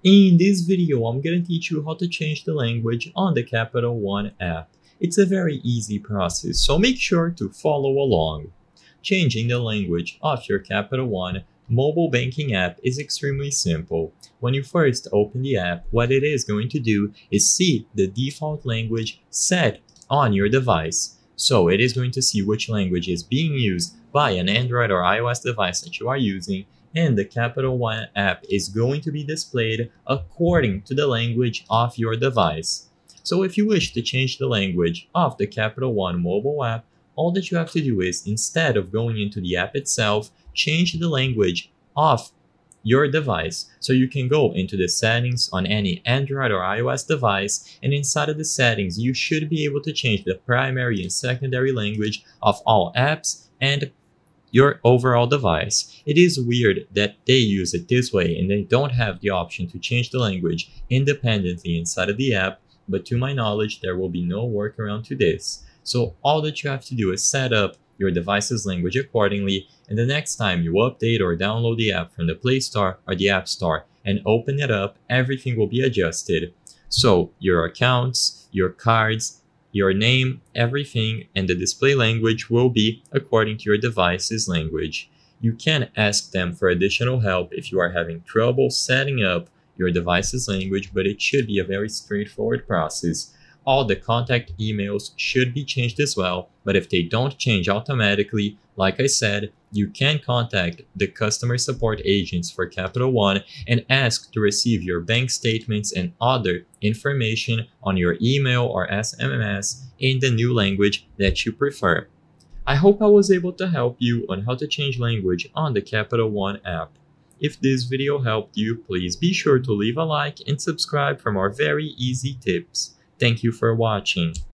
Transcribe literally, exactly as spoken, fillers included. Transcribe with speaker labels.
Speaker 1: In this video, I'm gonna teach you how to change the language on the Capital One app. It's a very easy process, so make sure to follow along. Changing the language of your Capital One mobile banking app is extremely simple. When you first open the app, what it is going to do is see the default language set on your device. So it is going to see which language is being used by an Android or iOS device that you are using, and the Capital One app is going to be displayed according to the language of your device. So if you wish to change the language of the Capital One mobile app, all that you have to do is, instead of going into the app itself, change the language of your device. So you can go into the settings on any Android or iOS device, and inside of the settings you should be able to change the primary and secondary language of all apps and your overall device. It is weird that they use it this way and they don't have the option to change the language independently inside of the app, but to my knowledge there will be no workaround to this. So all that you have to do is set up your device's language accordingly, and the next time you update or download the app from the Play Store or the App Store and open it up, everything will be adjusted. So your accounts, your cards, your name, everything, and the display language will be according to your device's language. You can ask them for additional help if you are having trouble setting up your device's language, but it should be a very straightforward process. All the contact emails should be changed as well, but if they don't change automatically, like I said, you can contact the customer support agents for Capital One and ask to receive your bank statements and other information on your email or S M S in the new language that you prefer. I hope I was able to help you on how to change language on the Capital One app. If this video helped you, please be sure to leave a like and subscribe for more very easy tips. Thank you for watching.